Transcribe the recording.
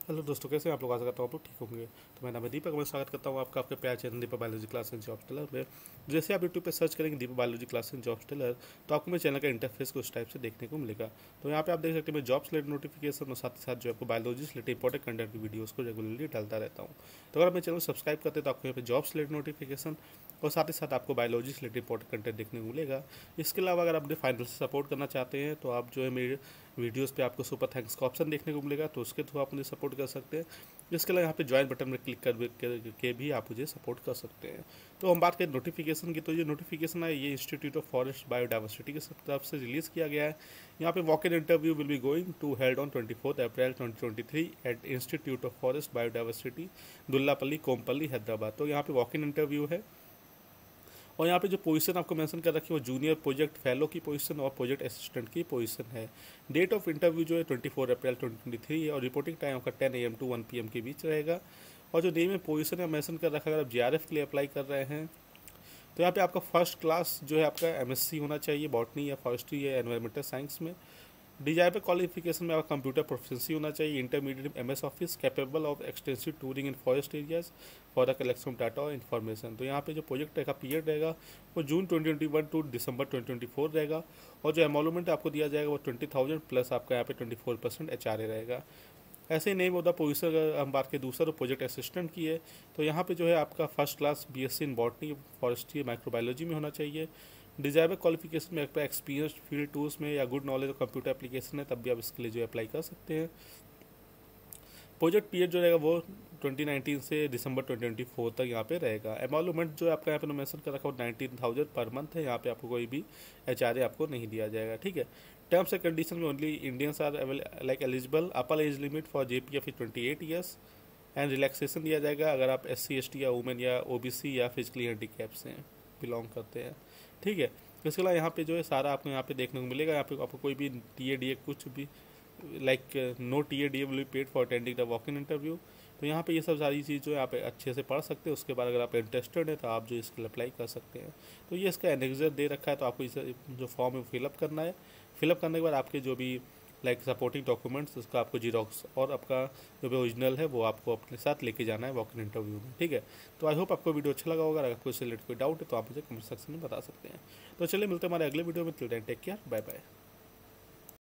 Hello दोस्तों, कैसे हैं आप लोग? आशा करता हूँ आप लोग ठीक होंगे। तो मेरा नाम है दीपक, मैं स्वागत करता हूँ आपका आपके प्यार channel Deepak biology class and job tailor में। जैसे आप यूट्यूब पे सर्च करेंगे Deepak biology class and job tailor, तो आपको मेरे चैनल का इंटरफेस कुछ टाइप से देखने को मिलेगा। तो यहाँ पे आप देख सकते हैं मैं जॉब रिलेटेड नोटिफिकेशन और साथ ही साथ जो आपको बायोलॉजी से रिलेटेड इंपॉर्टेंट कंटेंट की वीडियोस को रेगुलरली डालता रहता हूँ। तो अगर आप मेरे चैनल सब्सक्राइब करते हैं तो आपको यहाँ पे जॉब रिलेटेड नोटिफिकेशन और साथ ही साथ आपको बायोलॉजी से रिलेटेड इंपॉर्टेंट कंटेंट देखने को मिलेगा। इसके अलावा अगर आप अपने फाइनल से सपोर्ट करना चाहते हैं तो आप जो है मेरे वीडियोस पे आपको सुपर थैंक्स का ऑप्शन देखने को मिलेगा, तो उसके थ्रू आप मुझे सपोर्ट कर सकते हैं। इसके अलावा यहाँ पे ज्वाइन बटन में क्लिक के भी आप मुझे सपोर्ट कर सकते हैं। तो हम बात करें नोटिफिकेशन की, तो ये नोटिफिकेशन है ये इंस्टीट्यूट ऑफ फॉरेस्ट बायोडाइवर्सिटी की तरफ से रिलीज़ किया गया है। यहाँ पे walk in interview will be going to held on 24 April 2023 at institute of forest biodiversity, Dullapalli, Kompally, Hyderabad. तो यहाँ पे वॉक इन इंटरव्यू है। और यहाँ पे जो पोजीशन आपको मेंशन कर रखी है वो जूनियर प्रोजेक्ट फेलो की पोजीशन और प्रोजेक्ट असिस्टेंट की पोजीशन है। डेट ऑफ इंटरव्यू जो है 24 अप्रैल 2023 है और रिपोर्टिंग टाइम आपका 10 AM to 1 PM के बीच रहेगा। और जो नेम है पोजीशन है मेंशन कर रखा है, अगर आप JRF के लिए अप्लाई कर रहे हैं तो यहाँ पे आपका फर्स्ट क्लास जो है आपका MSc होना चाहिए बॉटनी या फॉरेस्ट्री या एनवायरमेंटल साइंस में। डिजायर क्वालिफिकेशन में आपका कंप्यूटर प्रोफिशिएंसी होना चाहिए, intermediate MS office, capable of extensive touring in forest areas for the collection of data और इन्फॉर्मेशन। तो यहाँ पे जो प्रोजेक्ट का पीरियड रहेगा वो जून 2021 टू दिसंबर 2024 रहेगा। और जो एमोलमेंट आपको दिया जाएगा वो 20,000 प्लस आपका यहाँ पे 24% HRA रहेगा। ऐसे ही नेम ऑफ द पोजीशन अगर हम बात करें दूसरा तो प्रोजेक्ट असिस्टेंट की है, तो यहाँ पे जो है आपका first class BSc in botany, forestry, microbiology में होना चाहिए। डिजायरेबल क्वालिफिकेशन में आपका एक्सपीरियंस फील्ड टूल्स में या good knowledge of computer application है, तब भी आप इसके लिए जो अप्लाई कर सकते हैं। प्रोजेक्ट पीरियड जो रहेगा वो 2019 से दिसंबर 2024 तक यहाँ पे रहेगा। एमोलमेंट जो आपका यहाँ पे मेंशन कर रखा हो 19,000 पर मंथ है। यहाँ पे आपको कोई भी HRA आपको नहीं दिया जाएगा, ठीक है। टर्म्स एंड कंडीशन में only Indians are like eligible. Upper age limit for JPF 28 years and relaxation दिया जाएगा अगर आप SC ST या वुमेन या OBC या फिजिकली हैंडीकैप से बिलोंग करते हैं, ठीक है। इसके अलावा यहाँ पे जो है सारा आपको यहाँ पे देखने को मिलेगा। यहाँ पे आपको कोई भी TA DA कुछ भी like no TA DA will be paid for attending the walk in interview. तो यहाँ पे ये सब सारी चीज़ जो है आप अच्छे से पढ़ सकते हैं। उसके बाद अगर आप इंटरेस्टेड हैं तो आप जो इसके लिए अप्लाई कर सकते हैं। तो ये इसका एनेक्सर दे रखा है, तो आपको इसे जो फॉर्म है फिलअप करना है। फिलअप करने के बाद आपके जो भी लाइक सपोर्टिंग डॉक्यूमेंट्स उसका आपको जीरोक्स और आपका जो भी ओरिजिनल है वो आपको अपने साथ लेके जाना है वॉक इन इंटरव्यू में, ठीक है। तो आई होप आपको वीडियो अच्छा लगा होगा। अगर कोई से रिलेटेड कोई डाउट है तो आप मुझे कमेंट सेक्शन में बता सकते हैं। तो चलिए मिलते हैं हमारे अगले वीडियो में। Till then take care, bye bye.